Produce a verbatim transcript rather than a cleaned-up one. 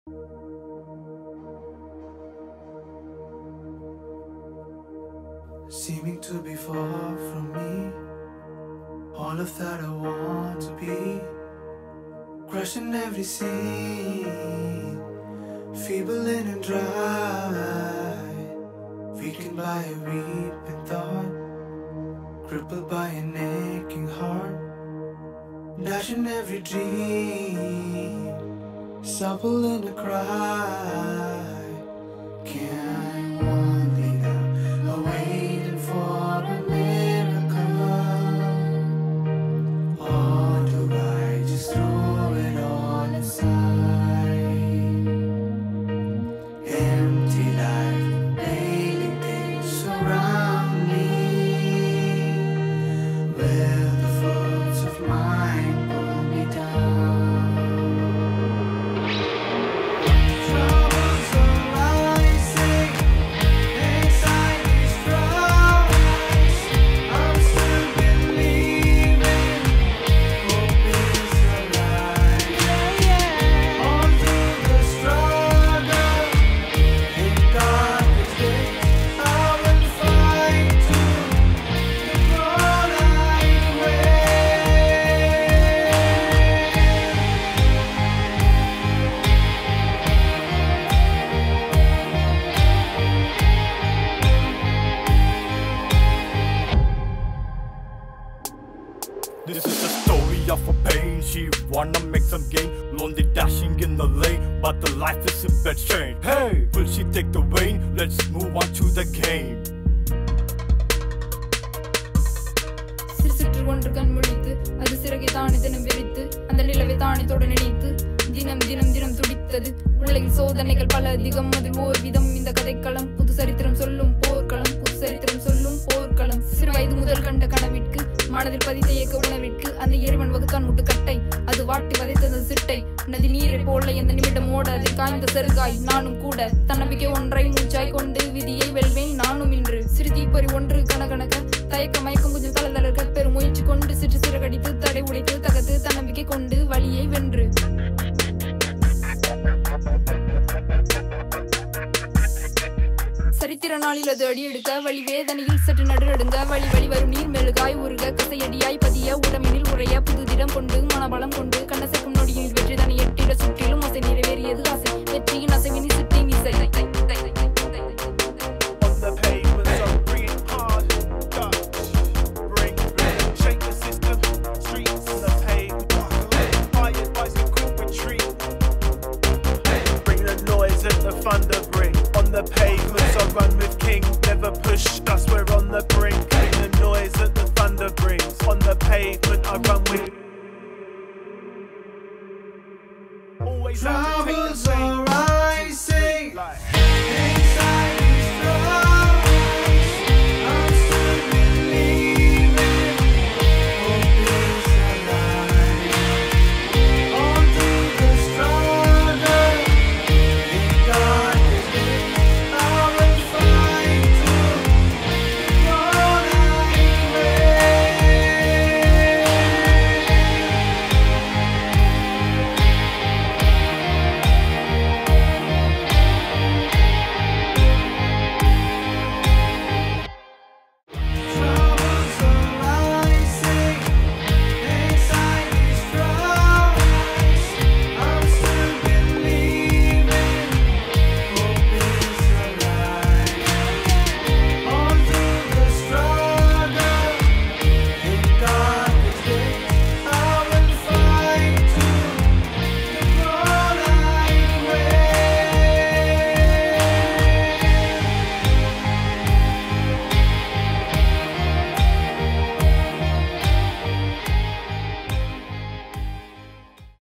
Seeming to be far from me, all of that I want to be, crushing every scene, feeble and dry, weakened by a weeping thought, crippled by an aching heart, dashing every dream, supple in a cry. Can't want me now, awaiting for a miracle, or do I just throw it all aside? Empty life, failing things surround me, where the faults of mine pull me down. Troubles arising, anxieties rise. I'm still believing, hope is alive. All through the struggle, in darkest days, I will fight to the broad-eyed way. This is the story of a pain. She wanna make some gain, lonely dashing in the lane, but the life is in bad shape. Hey, will she take the rein? Let's move on to the game. சிறு ஒன்று கண் முழித்து அது சிறகை தானே தினம் விரித்து அந்த நிலவை தானே தொட நினைத்து தினம் தினம் தினம் துடித்தது. உலகில் சோதனைகள் பல அதிகம், அதில் ஓர் விதம் இந்த கதைக்களம். புது சரித்திரம் சொல்லும் போர்க்களம், புது சரித்திரம் சொல்லும் போர்க்களம். சிறு வயது முதல் கண்ட கனவிற்கு, மனதில் பதித்த ஏக்க உணவிற்கு, அந்த இறைவன் வகுத்தான் முட்டுக்கட்டை, அது வாட்டி வதைத்தது சிட்டை. நதி நீரை போல எந்த நிமிடம் ஓட அதில் காய்ந்த செருகாய் நானும் கூட. தன்னம்பிக்கை ஒன்றை மூச்சாய் கொண்டு விதியை வெல்வேன் நானும் இன்று. சிறு தீப்பறி ஒன்று கனகனக்க, தயக்க மயக்கம் கொஞ்சம் தளதளர்க்க, பெரும் முயற்சி கொண்டு சிற்று சிறகடித்து தடை உடைத்து தகத்து தன்னம்பிக்கை கொண்டு வழியை வென்று. சரித்திர நாளில் அது அடியெடுக்க, வழி வேதனையில் சற்று நடுநடுங்க, வழி வழி வரும் நீர் மெழுகாய் உருக, கசையடியாய் பதிய உடம்பினில் உரைய, புது திடம் கொண்டு மனபலம் கொண்டு கண்ணசைக்கும் நொடியில் வெற்றி தனி எட்டிட சுற்றிலும் அசை நிறைவேறியது ஆசை, வெற்றியின் அசைவினி சுற்றின் இசை. Thunder bring on the pavements. I run with King, never pushed us. We're on the brink. Bring the noise that the thunder brings. On the pavement, I run with. Always Troubles